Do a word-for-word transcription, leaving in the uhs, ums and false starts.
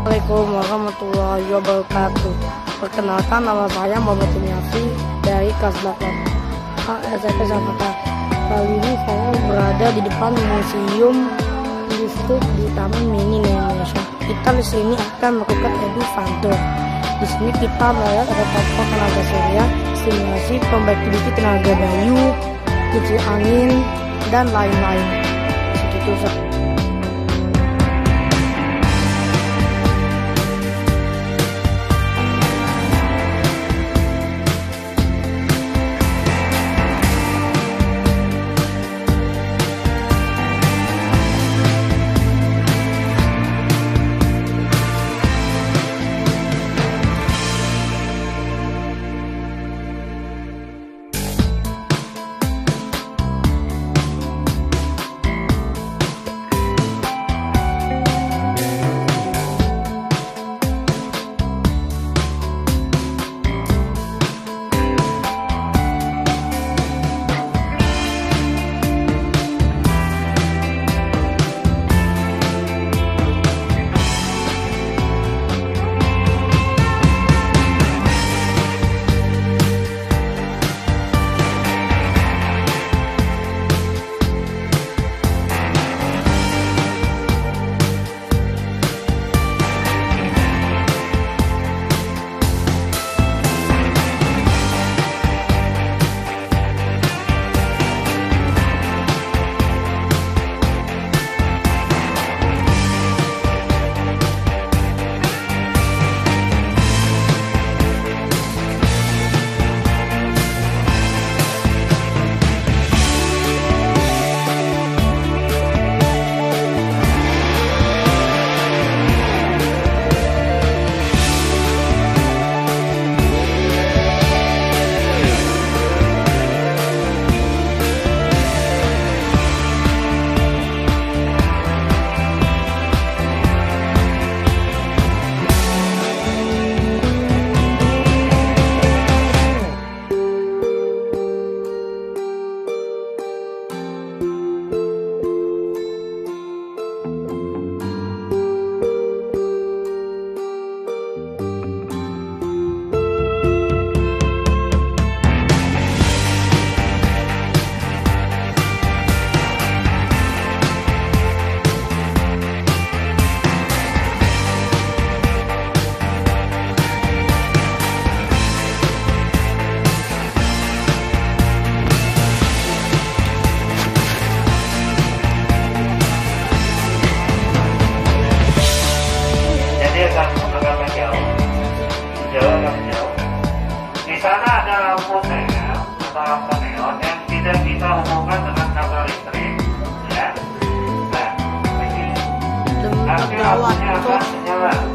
Assalamualaikum warahmatullahi wabarakatuh. Perkenalkan, nama saya Muhammad Yafi dari kelas delapan A S M P Jakarta. Kali ini saya berada di depan museum listrik di Taman Mini Indonesia. Kita di sini akan melakukan edu fanto. Di sini kita melihat ada tokoh tenaga surya, simulasi pembangkit tenaga bayu, kincir angin, dan lain-lain. Segitu saja. Di sana ada lampu neon atau lampu neon yang tidak kita hubungkan dengan kabel listrik, ya. Nah, ini nanti lampunya akan menyala.